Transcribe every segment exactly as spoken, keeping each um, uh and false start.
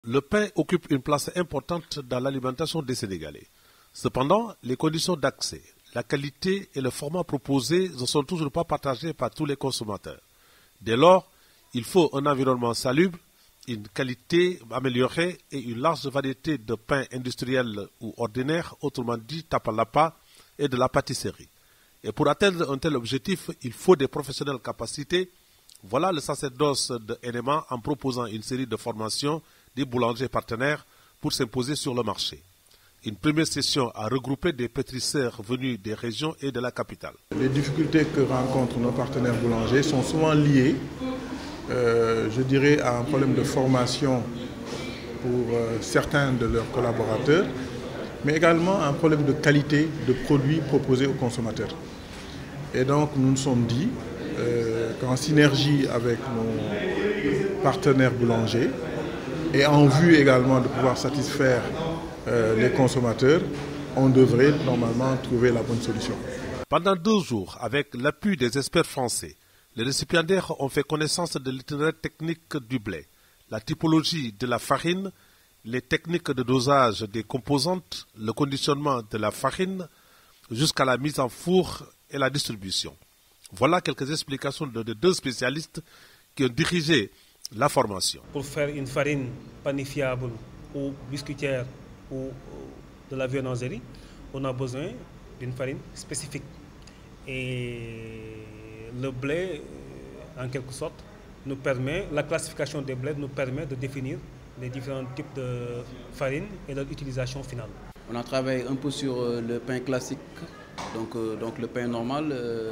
Le pain occupe une place importante dans l'alimentation des Sénégalais. Cependant, les conditions d'accès, la qualité et le format proposé ne sont toujours pas partagés par tous les consommateurs. Dès lors, il faut un environnement salubre, une qualité améliorée et une large variété de pains industriels ou ordinaires, autrement dit tapalapa, et de la pâtisserie. Et pour atteindre un tel objectif, il faut des professionnels capacités. Voilà le sacerdoce de N M A en proposant une série de formations des boulangers partenaires pour s'imposer sur le marché. Une première session a regroupé des pétrisseurs venus des régions et de la capitale. Les difficultés que rencontrent nos partenaires boulangers sont souvent liées, euh, je dirais, à un problème de formation pour euh, certains de leurs collaborateurs, mais également à un problème de qualité de produits proposés aux consommateurs. Et donc nous nous sommes dit euh, qu'en synergie avec nos partenaires boulangers, et en vue également de pouvoir satisfaire euh, les consommateurs, on devrait normalement trouver la bonne solution. Pendant deux jours, avec l'appui des experts français, les récipiendaires ont fait connaissance de l'itinéraire technique du blé, la typologie de la farine, les techniques de dosage des composantes, le conditionnement de la farine, jusqu'à la mise en four et la distribution. Voilà quelques explications de, de deux spécialistes qui ont dirigé la formation. Pour faire une farine panifiable ou biscuitière ou de la viennoiserie, on a besoin d'une farine spécifique. Et le blé, en quelque sorte, nous permet, la classification des blés nous permet de définir les différents types de farine et leur utilisation finale. On a travaillé un peu sur le pain classique, donc, euh, donc le pain normal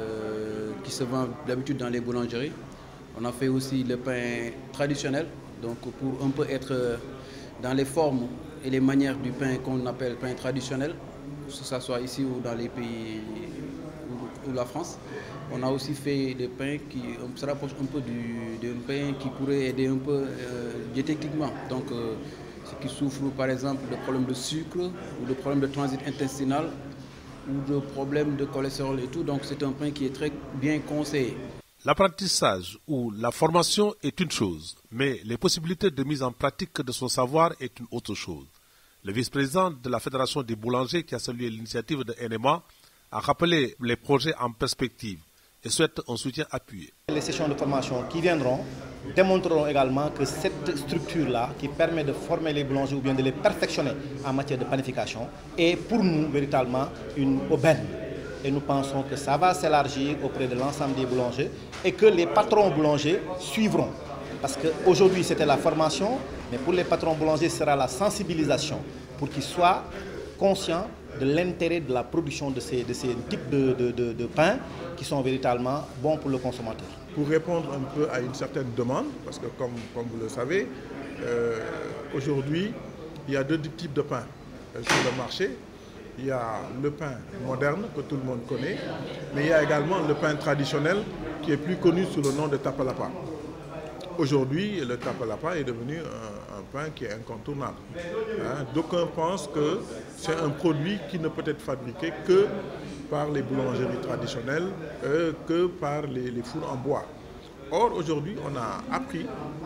euh, qui se vend d'habitude dans les boulangeries. On a fait aussi le pain traditionnel, donc pour un peu être dans les formes et les manières du pain qu'on appelle pain traditionnel, que ce soit ici ou dans les pays ou, ou la France. On a aussi fait des pains qui se rapprochent un peu du, d'un pain qui pourrait aider un peu euh, diététiquement. Donc euh, ceux qui souffrent par exemple de problèmes de sucre ou de problèmes de transit intestinal ou de problèmes de cholestérol et tout. Donc c'est un pain qui est très bien conseillé. L'apprentissage ou la formation est une chose, mais les possibilités de mise en pratique de son savoir est une autre chose. Le vice-président de la Fédération des boulangers qui a salué l'initiative de N M A a rappelé les projets en perspective et souhaite un soutien appuyé. Les sessions de formation qui viendront démontreront également que cette structure-là qui permet de former les boulangers ou bien de les perfectionner en matière de panification est pour nous véritablement une aubaine. Et nous pensons que ça va s'élargir auprès de l'ensemble des boulangers et que les patrons boulangers suivront. Parce qu'aujourd'hui c'était la formation, mais pour les patrons boulangers ce sera la sensibilisation pour qu'ils soient conscients de l'intérêt de la production de ces, de ces types de, de, de, de pains qui sont véritablement bons pour le consommateur. Pour répondre un peu à une certaine demande, parce que comme, comme vous le savez, euh, aujourd'hui il y a deux types de pains euh, sur le marché. Il y a le pain moderne que tout le monde connaît, mais il y a également le pain traditionnel qui est plus connu sous le nom de tapalapa. Aujourd'hui, le tapalapa est devenu un, un pain qui est incontournable. Hein? D'aucuns pensent que c'est un produit qui ne peut être fabriqué que par les boulangeries traditionnelles, euh, que par les, les fours en bois. Or, aujourd'hui, on a appris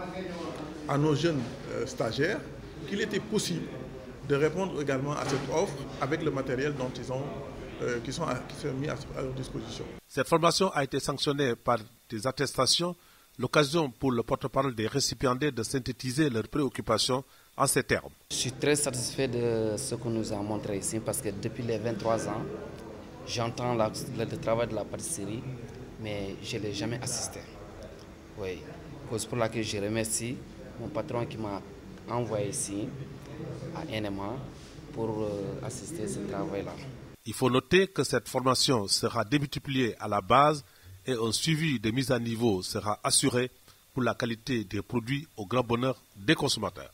à nos jeunes euh, stagiaires qu'il était possible de répondre également à cette offre avec le matériel dont ils ont, euh, qui, sont, qui sont mis à, à leur disposition. Cette formation a été sanctionnée par des attestations, l'occasion pour le porte-parole des récipiendaires de synthétiser leurs préoccupations en ces termes. Je suis très satisfait de ce qu'on nous a montré ici parce que depuis les vingt-trois ans, j'entends la, le, le travail de la pâtisserie, mais je ne l'ai jamais assisté. Oui, c'est pour laquelle je remercie mon patron qui m'a envoyé ici à N M A pour euh, assister à ce travail-là. Il faut noter que cette formation sera démultipliée à la base et un suivi de mise à niveau sera assuré pour la qualité des produits au grand bonheur des consommateurs.